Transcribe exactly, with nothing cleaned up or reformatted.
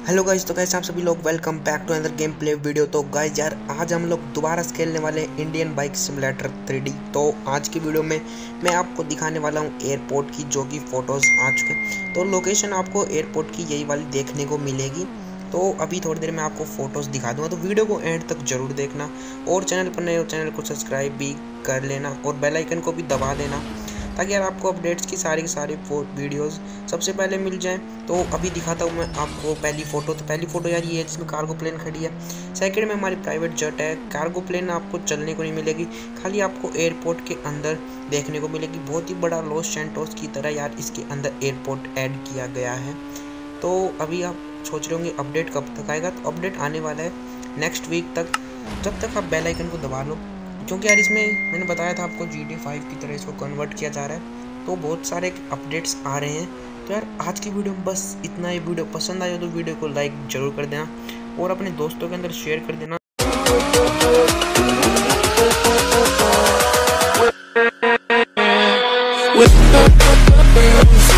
Hello guys, तो कैसे आप सभी लोग welcome back to another game play video. तो गाइस यार आज हम लोग दोबारा से खेलने वाले हैं Indian bike simulator three D. तो आज की वीडियो में मैं आपको दिखाने वाला हूं एयरपोर्ट की, जो कि फ़ोटोज़ आ चुके। तो लोकेशन आपको एयरपोर्ट की यही वाली देखने को मिलेगी। तो अभी थोड़ी देर में आपको फ़ोटोज़ दिखा दूँगा, तो वीडियो को एंड तक ज़रूर देखना। और चैनल पर नए हो चैनल को सब्सक्राइब भी कर लेना और बेल आइकन को भी दबा देना, ताकि यार आपको अपडेट्स की सारी की सारी वीडियोस सबसे पहले मिल जाएं। तो अभी दिखाता हूँ मैं आपको पहली फ़ोटो। तो पहली फ़ोटो यार ये है जिसमें कार्गो प्लेन खड़ी है। सेकंड में हमारी प्राइवेट जेट है। कार्गो प्लेन आपको चलने को नहीं मिलेगी, खाली आपको एयरपोर्ट के अंदर देखने को मिलेगी। बहुत ही बड़ा लॉस सैंटोस की तरह यार इसके अंदर एयरपोर्ट ऐड किया गया है। तो अभी आप सोच रहे होंगे अपडेट कब तक आएगा, तो अपडेट आने वाला है नेक्स्ट वीक तक। जब तक आप बेल आइकन को दबा लो, क्योंकि यार इसमें मैंने बताया था आपको जी टी फाइव की तरह इसको कन्वर्ट किया जा रहा है। तो बहुत सारे अपडेट्स आ रहे हैं। तो यार आज की वीडियो में बस इतना ही। वीडियो पसंद आए तो वीडियो को लाइक ज़रूर कर देना और अपने दोस्तों के अंदर शेयर कर देना।